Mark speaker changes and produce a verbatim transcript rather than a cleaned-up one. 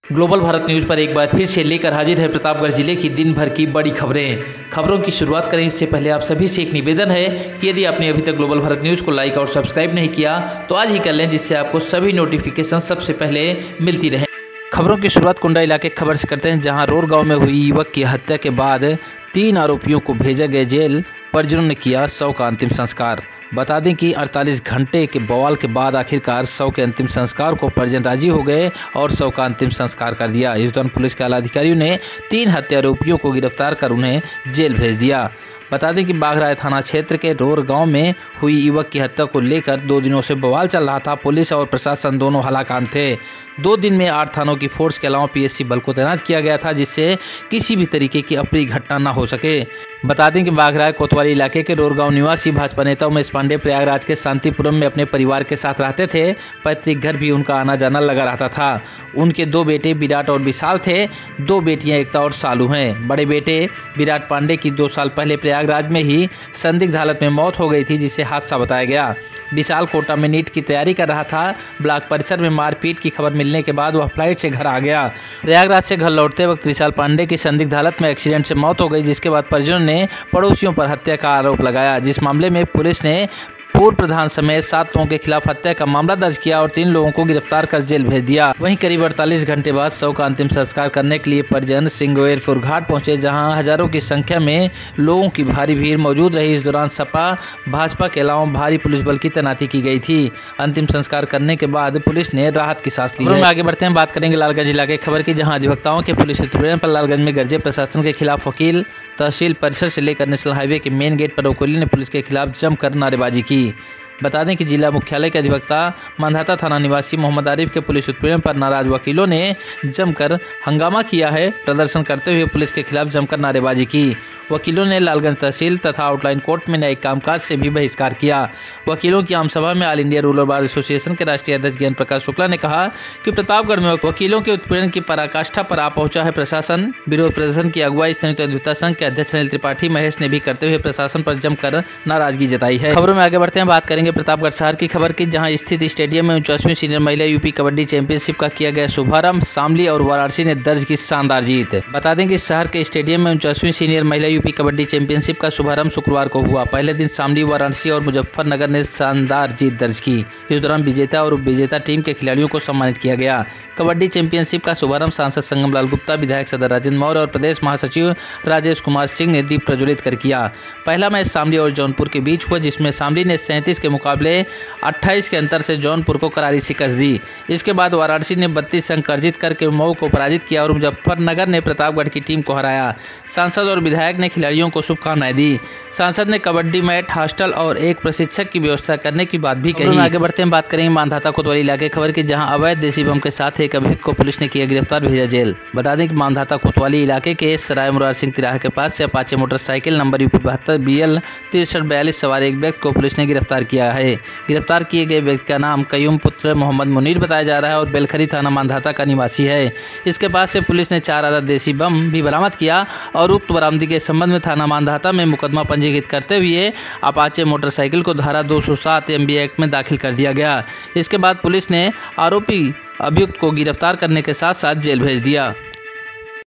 Speaker 1: Global Bharat news पर एक बार फिर से लेकर हाजिर है प्रतापगढ़ जिले की दिन भर की बड़ी खबरें। खबरों की शुरुआत करें इससे पहले आप सभी से एक निवेदन है कि यदि आपने अभी तक ग्लोबल भारत न्यूज़ को लाइक और सब्सक्राइब नहीं किया तो आज ही कर लें, जिससे आपको सभी नोटिफिकेशन सबसे पहले मिलती रहे। खबरों की शुरुआत कुंडा इलाके की खबर से करते हैं, जहाँ रोर गाँव में हुई युवक की हत्या के बाद तीन आरोपियों को भेजा गया जेल। परिजनों ने किया शव का अंतिम संस्कार। बता दें कि अड़तालीस घंटे के बवाल के बाद आखिरकार शव के अंतिम संस्कार को परिजन राजी हो गए और शव का अंतिम संस्कार कर दिया। इस दौरान पुलिस के आला अधिकारियों ने तीन हत्या आरोपियों को गिरफ्तार कर उन्हें जेल भेज दिया। बता दें कि बाघराय थाना क्षेत्र के रोर गांव में हुई युवक की हत्या को लेकर दो दिनों से बवाल चल रहा था। पुलिस और प्रशासन दोनों हलाकान थे। दो दिन में आठ थानों की फोर्स के अलावा पीएससी बल को तैनात किया गया था, जिससे किसी भी तरीके की अप्रिय घटना न हो सके। बता दें कि बाघराय कोतवाली इलाके के रोर गांव निवासी भाजपा नेता उमेश पांडे प्रयागराज के शांतिपुरम में अपने परिवार के साथ रहते थे। पैतृक घर भी उनका आना जाना लगा रहता था। उनके दो बेटे विराट और विशाल थे। दो बेटियां एकता और सालू हैं। बड़े बेटे विराट पांडे की दो साल पहले प्रयागराज में ही संदिग्ध हालत में मौत हो गई थी, जिसे हादसा बताया गया। विशाल कोटा में नीट की तैयारी कर रहा था। ब्लॉक परिसर में मारपीट की खबर मिलने के बाद वह फ्लाइट से घर आ गया। प्रयागराज से घर लौटते वक्त विशाल पांडे की संदिग्ध हालत में एक्सीडेंट से मौत हो गई, जिसके बाद परिजनों ने पड़ोसियों पर हत्या का आरोप लगाया। जिस मामले में पुलिस ने पूर्व प्रधान समेत सात लोगों के खिलाफ हत्या का मामला दर्ज किया और तीन लोगों को गिरफ्तार कर जेल भेज दिया। वहीं करीब अड़तालीस घंटे बाद शव का अंतिम संस्कार करने के लिए परिजन सिंगवेरपुर घाट पहुंचे, जहां हजारों की संख्या में लोगों की भारी भीड़ मौजूद रही। इस दौरान सपा भाजपा के अलावा भारी पुलिस बल की तैनाती की गई थी। अंतिम संस्कार करने के बाद पुलिस ने राहत की सांस ली। हम आगे बढ़ते हैं, बात करेंगे लालगंज इलाके की खबर की, जहाँ अधिवक्ताओं के पुलिस उत्पीड़न पर लालगंज में गरजे प्रशासन के खिलाफ वकील। तहसील परिसर से लेकर नेशनल हाईवे के मेन गेट पर वकीलों ने पुलिस के खिलाफ जमकर नारेबाजी की। बता दें कि जिला मुख्यालय के अधिवक्ता मांधाता थाना निवासी मोहम्मद आरिफ के पुलिस उत्पीड़न पर नाराज वकीलों ने जमकर हंगामा किया है। प्रदर्शन करते हुए पुलिस के खिलाफ जमकर नारेबाजी की। वकीलों ने लालगंज तहसील तथा आउटलाइन कोर्ट में न्यायिक कामकाज से भी बहिष्कार किया। वकीलों की आम सभा में all India rural bar association के राष्ट्रीय अध्यक्ष ज्ञान प्रकाश शुक्ला ने कहा कि प्रतापगढ़ में वकीलों के उत्पीड़न की पराकाष्ठा पर आ पहुंचा है प्रशासन। विरोध प्रदर्शन की अगुवाई संयुक्त अधिवक्ता संघ के अध्यक्ष अनिल त्रिपाठी महेश ने भी करते हुए प्रशासन पर जमकर नाराजगी जताई है। खबरों में आगे बढ़ते हैं, बात करेंगे प्रतापगढ़ शहर की खबर की, जहाँ स्थित स्टेडियम में उनचासवीं सीनियर महिला यूपी कबड्डी चैंपियनशिप का किया गया शुभारंभ। शामली और वाराणसी ने दर्ज की शानदार जीत। बता दें कि शहर के स्टेडियम में उनचासवीं सीनियर महिला यूपी कबड्डी चैंपियनशिप का शुभारंभ शुक्रवार को हुआ। पहले दिन शामली, वाराणसी और मुजफ्फरनगर ने शानदार जीत दर्ज की। इस दौरान विजेता और उप विजेता टीम के खिलाड़ियों को सम्मानित किया गया। कबड्डी चैंपियनशिप का शुभारंभ सांसद संगम लाल गुप्ता, विधायक सदर राजेंद्र मौर्य और प्रदेश महासचिव राजेश कुमार सिंह ने दीप प्रज्वलित कर किया। पहला मैच शामली और जौनपुर के बीच हुआ, जिसमें शामली ने सैंतीस के मुकाबले अट्ठाईस के अंतर से जौनपुर को करारी शिकस्त दी। इसके बाद वाराणसी ने बत्तीस अंक अर्जित करके मऊ को पराजित किया और मुजफ्फरनगर ने प्रतापगढ़ की टीम को हराया। सांसद और विधायक ने खिलाड़ियों को शुभकामनाएं दी। सांसद ने कबड्डी मैट, हॉस्टल और एक प्रशिक्षक की व्यवस्था करने की बात भी कही। आगे बढ़ते हैं, बात करेंगे मांधाता कोतवाली इलाके खबर की, जहां अवैध देसी बम के साथ एक अभियुक्त को पुलिस ने किया गिरफ्तार, भेजा जेल। बता दें कि मांधाता कोतवाली इलाके के सराय मुरार सिंह तिराहा के पास से अपाचे मोटरसाइकिल नंबर यूपी बहत्तर बी एल तिरसठ बयालीस सवार एक व्यक्ति को पुलिस ने गिरफ्तार किया है। गिरफ्तार किए गए व्यक्ति का नाम कयूम पुत्र मोहम्मद मुनीर बताया जा रहा है और बेलखरी थाना मांधाता का निवासी है। इसके पास से पुलिस ने चार आधा देसी बम भी बरामद किया और उक्त बरामदी के संबंध में थाना मांधाता में मुकदमा पंजीकृत करते हुए अपाचे मोटरसाइकिल को धारा दो सौ सात एम बी एक्ट में दाखिल कर दिया गया। इसके बाद पुलिस ने आरोपी अभियुक्त को गिरफ्तार करने के साथ साथ जेल भेज दिया।